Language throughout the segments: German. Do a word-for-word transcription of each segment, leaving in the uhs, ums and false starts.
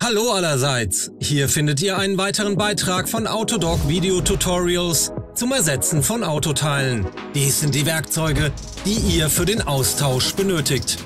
Hallo allerseits, hier findet ihr einen weiteren Beitrag von Autodoc Video Tutorials zum Ersetzen von Autoteilen. Dies sind die Werkzeuge, die ihr für den Austausch benötigt.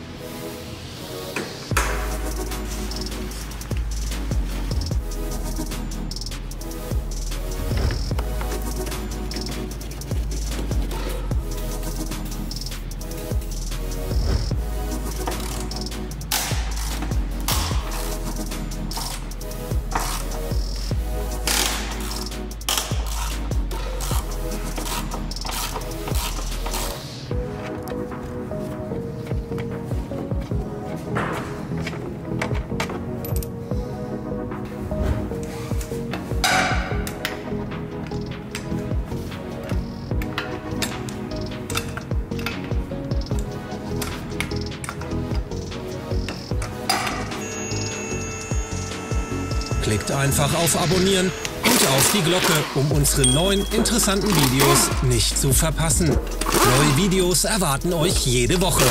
Klickt einfach auf Abonnieren und auf die Glocke, um unsere neuen interessanten Videos nicht zu verpassen. Neue Videos erwarten euch jede Woche.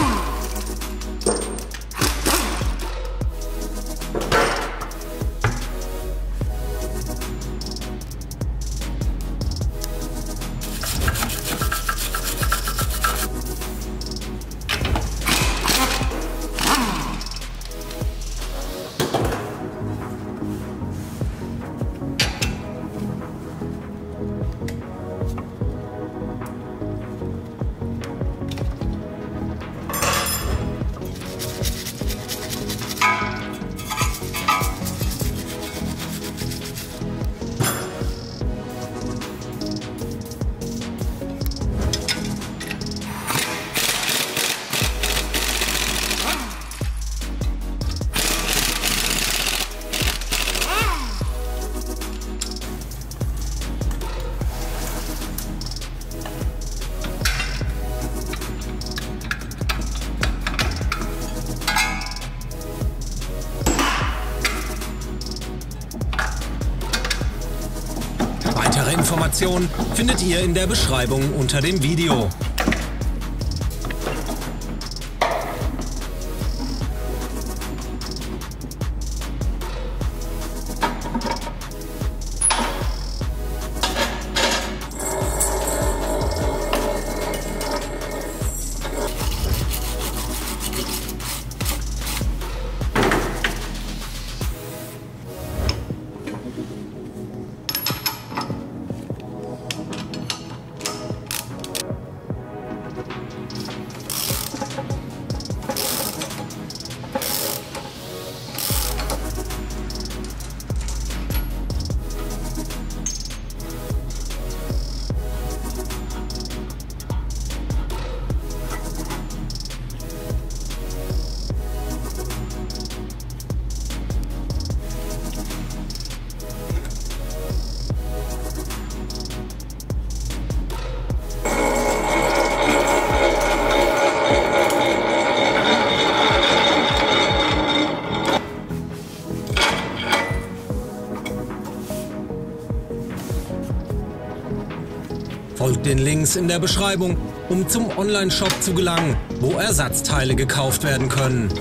Weitere Informationen findet ihr in der Beschreibung unter dem Video. Folgt den Links in der Beschreibung, um zum Online-Shop zu gelangen, wo Ersatzteile gekauft werden können.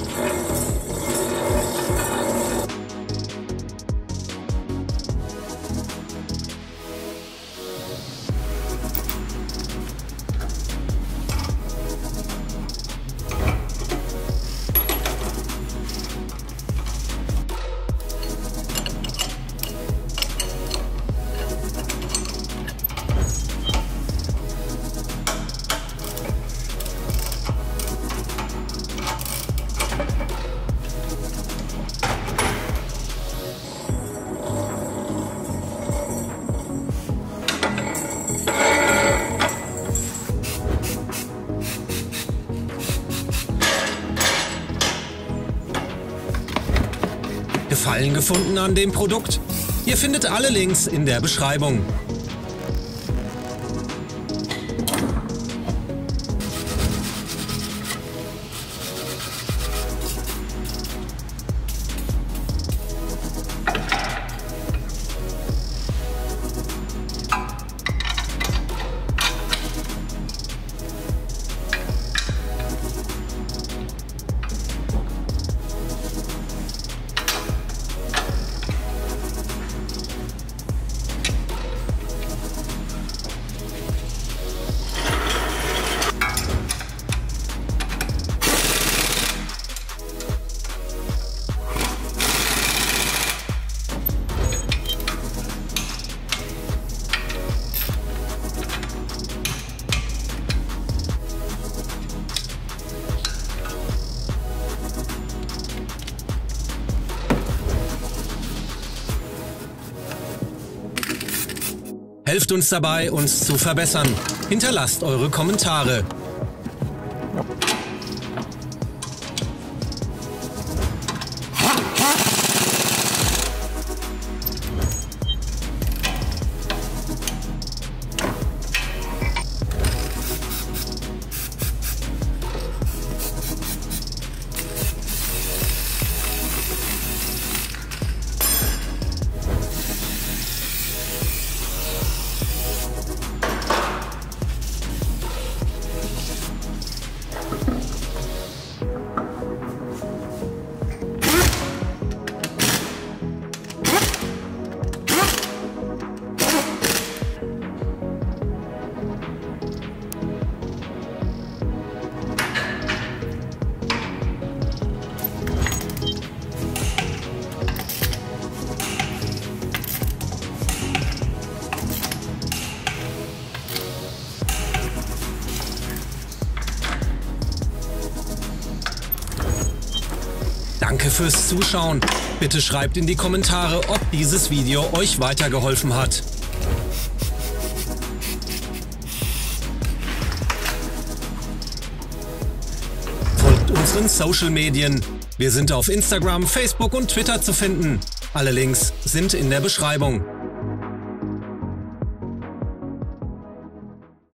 Gefallen gefunden an dem Produkt? Ihr findet alle Links in der Beschreibung. Helft uns dabei, uns zu verbessern. Hinterlasst eure Kommentare. Danke fürs Zuschauen. Bitte schreibt in die Kommentare, ob dieses Video euch weitergeholfen hat. Folgt unseren Social Medien. Wir sind auf Instagram, Facebook und Twitter zu finden. Alle Links sind in der Beschreibung.